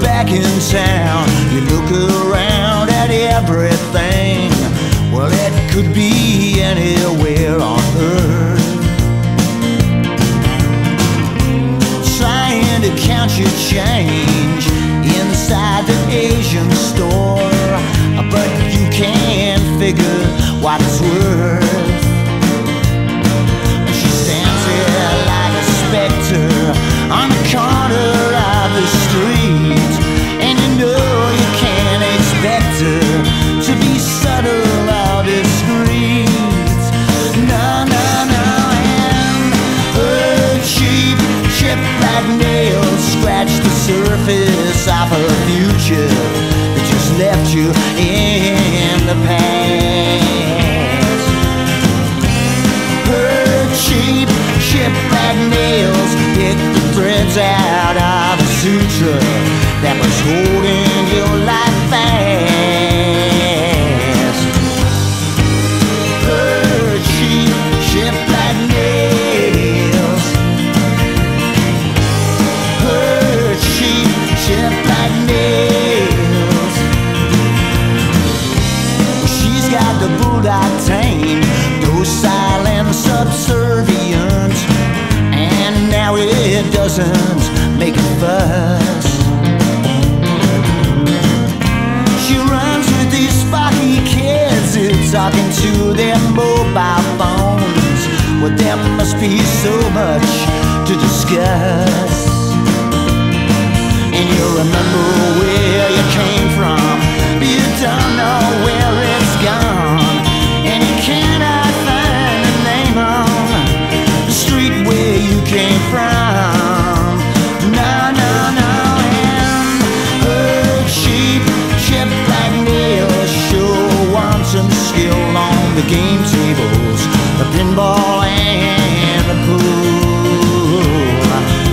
back in town, you look around at everything. Well, it could be anywhere on earth. Trying to count your change inside the Asian store, but you can't figure what it's worth. She stands there like a specter on the corner of the street, and you know you can't expect her to be subtle or discreet. No, no, no. And her cheap chip-like nails scratch the surface of her future that just left you in the past. Her cheap chip-like nails pick the threads out of the suture that was holding your life fast. Her cheap chip-like nails, her cheap chip-like nails. She's got the bulldog tame, docile and subservient, and now it doesn't make a fuss. She runs with these sparky kids, talking to their mobile phones. Well, there must be so much to discuss. And you remember where you came from, but you don't know where it's gone, and you cannot find a name on the street where you came from. No, no, no. And her cheap chip-like nails sure want some skill on the game tables, the pinball and the pool.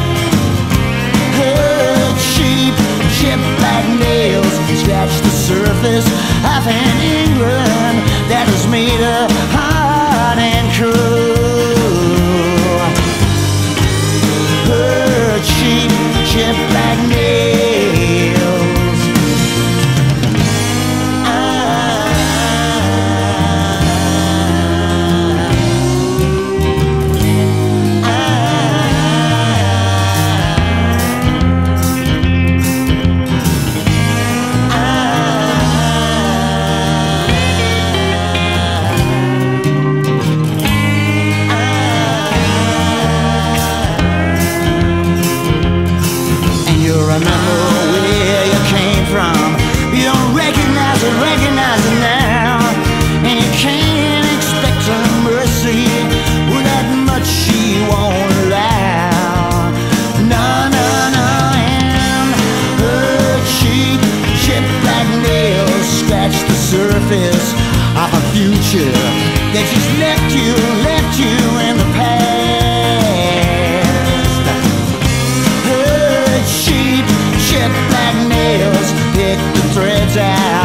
Her cheap chip-like nails scratch the surface of an England that has made her hard and cruel. Her cheap chip-like nails. Remember where you came from, you don't recognize it now, and you can't expect her mercy with that much she won't allow. No, no, no. And her cheap chip-like nails scratch the surface of a future that just left you in the past. Her cheap chip-like nails pick the threads out